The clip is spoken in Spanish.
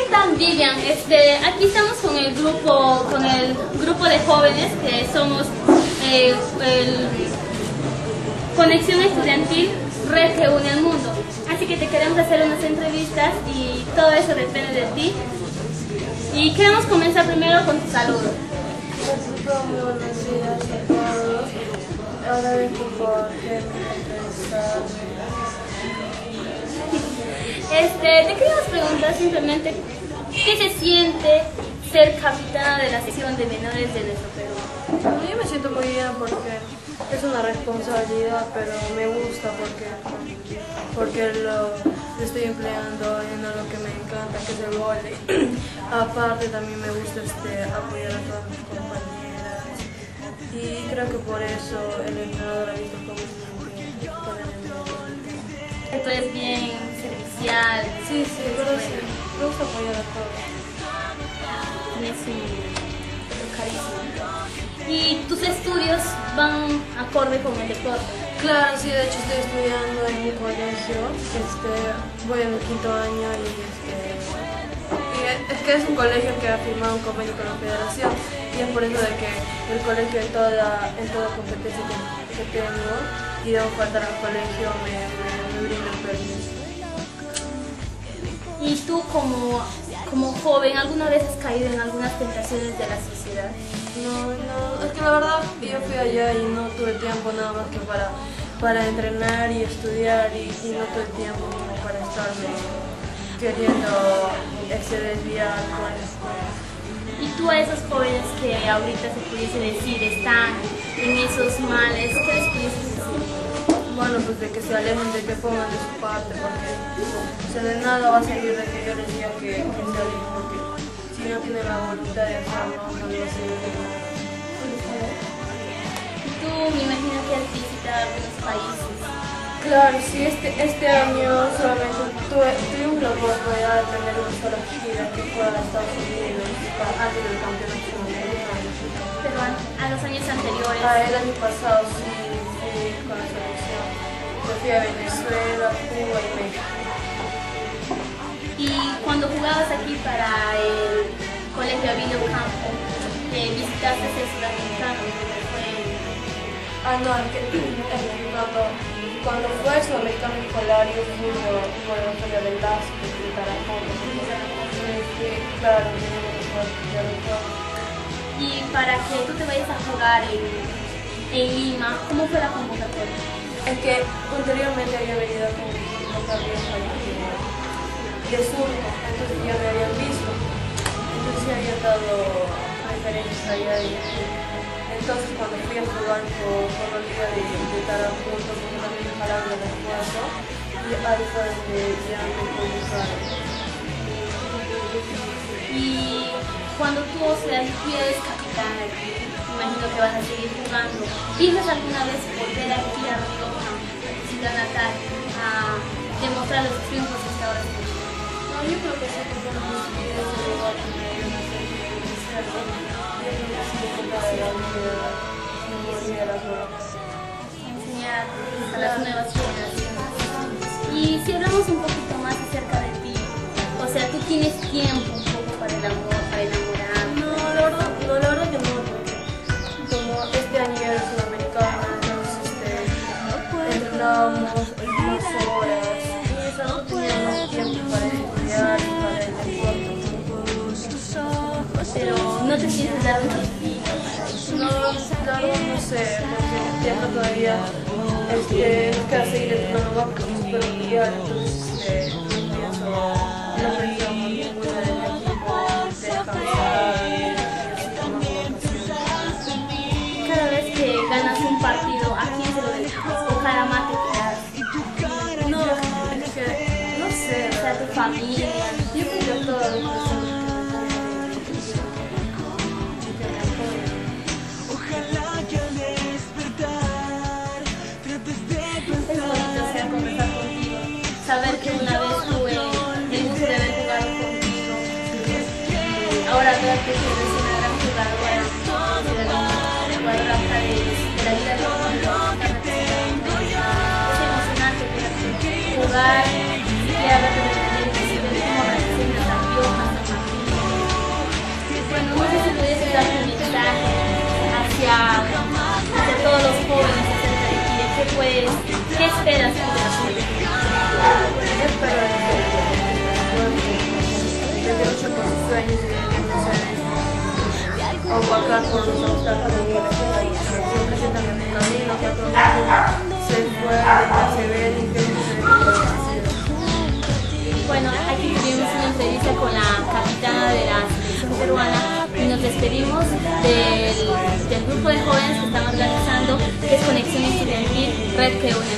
tal, Vivian? Aquí estamos con el grupo de jóvenes que somos Conexión Estudiantil Red que une al mundo. Así que te queremos hacer unas entrevistas y todo eso depende de ti. Y queremos comenzar primero con tu saludo. Muy buenos días a todos. Agradezco por entrevistar. Te queríamos preguntar simplemente ¿qué se siente ser capitana de la sección de menores de nuestro Perú? Yo me siento muy bien porque es una responsabilidad, pero me gusta porque lo estoy empleando en algo que me encanta, que es el vóley. Aparte también me gusta apoyar a todas mis compañeras y creo que por eso el entrenador ha visto como Esto es bien servicial. Sí, pero sí, me gusta apoyar a todos. Tienes un carisma. ¿Y tus estudios van acorde con el deporte? Claro, sí, de hecho estoy estudiando en mi colegio, voy en el 5º año y es que es un colegio que ha firmado un convenio con la federación y es por eso de que el colegio en toda competencia que tengo y debo faltar al colegio me brinda el permiso. ¿Y tú como joven alguna vez has caído en algunas tentaciones de la sociedad? No, es que la verdad yo fui allá y no tuve tiempo nada más que para entrenar y estudiar y no tuve tiempo como para estarme queriendo desviar con esto. ¿Y tú a esos jóvenes que ahorita se pudiese decir están en esos males, qué les pudiese decir? Bueno, pues de que se alejen, de que pongan de su parte, porque de nada va a servir de que yo les diga que se alejen, porque si no tienen la voluntad de hacerlo, no les va a servir de nada. Y tú me imagino que has visitado algunos países. Claro, sí, este año solamente tuvimos la oportunidad de tener una sola gira que fue a Estados Unidos antes del campeonato sudamericano. Pero a los años anteriores. El año pasado sí fui con la selección. Yo fui a Venezuela, Cuba y México. Y cuando jugabas aquí para el Colegio Abilio Campo, visitaste el sudamericano, No, es que cuando fue el sudamericano escolar yo fui por la feria del Lazo, de Tarapoto. Claro, y para que tú te vayas a jugar en Lima, ¿cómo fue la convocatoria? Es que anteriormente había venido con otra vieja de Surco, entonces ya me habían visto, entonces ya había dado referencias allá entonces cuando fui a jugar por la liga de Tarapoto, porque también me jalaron el esfuerzo, y ahí fue donde ya me convocaron. Y cuando tú eres capitán aquí, me imagino que vas a seguir jugando, ¿piensas alguna vez volver aquí a Río, a tu ciudad natal, a demostrar los triunfos que hasta ahora se tienen? No, yo creo que sí, porque no me olvidé de llegar a una serie de reserva, y es lo que sí me toca de la vida, me volví a las nuevas. Enseñar a las nuevas generaciones. Y si hablamos un poquito más acerca de ti, o sea, tú tienes tiempo un poco para el amor, para enamorar. No, la verdad que no, porque como este año ya era sudamericana, entonces entrenábamos más horas y eso no teníamos tiempo para estudiar y para el deporte. Pero no te sientes dar un respiro. No, claro, no sé, porque tengo todavía que seguir entrenando más porque es súper mundial, entonces pienso no pensamos mucho en el equipo, descansar y así como Cada vez que ganas un partido, ¿a quién se lo dedicas? ¿O cada mate que das? no, es que no sé, O sea, tu familia. yo creo que todas las personas Es bonito, o sea, conversar contigo. Saber que una vez tuve el gusto ya de todos los jóvenes acerca de Equide? ¿Qué esperas tú de la juventud? Yo espero que luche por sus sueños y que no se opacar por los obstáculos que se presentan en el camino, que todo el mundo se esfuerce, persevere y que no se Bueno, aquí tuvimos una entrevista con la capitana de la selección peruana y nos despedimos del grupo de jóvenes que están organizando, que es Conexión Estudiantil, Red que une.